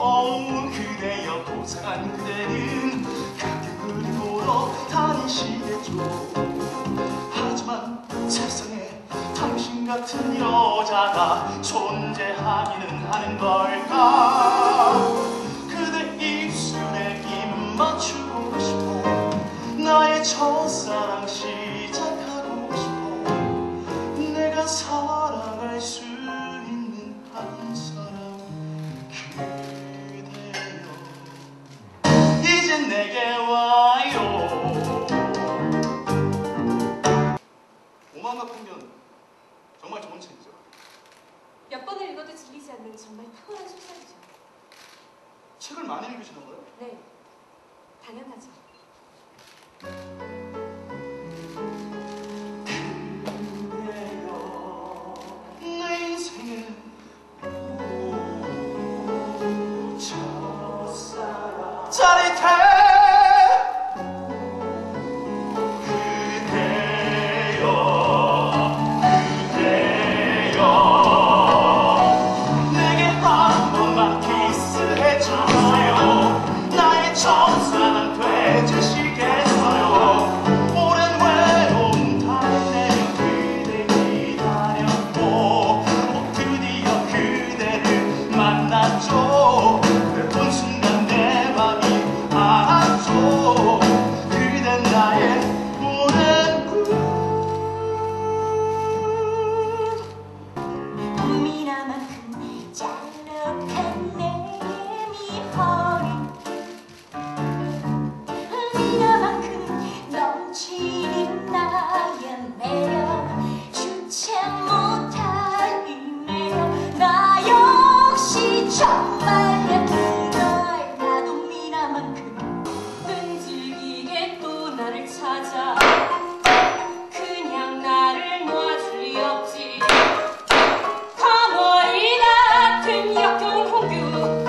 그대여 고상한 그대는 가끔은 보러 다니시겠죠. 하지만 세상에 당신 같은 여자가 존재하기는 하는 걸까. 그대 입술에 입 맞추고 싶어. 나의 첫사랑 시작하고 싶어. 내가 사랑할 수 있는 한 사람 그대여 이제 내게 와요. 오만과 편견 정말 좋은 책이죠. 몇 번을 읽어도 질리지 않는 정말 탁월한 소설이죠. 책을 많이 읽으시는 거예요? 네, 당연하죠. 그대여 내 인생의 첫사랑 짜릿해. 첫사랑 되주시겠어요. 오랜 외로움 달래며 그대 기다렸고 드디어 그대를 만났죠. 본 순간 내 맘이 알았죠. 그댄 나의 오랜 꿈. 미나만큼 짤룩한 내 미허리 넘치는 나의 매력 주체 못할 이 매력 나 역시 정말 예쁘다. 나도 미나만큼 끈질기게 또 나를 찾아 그냥 나를 놔줄 리 없지. 거머리 같은 역겨운 홍규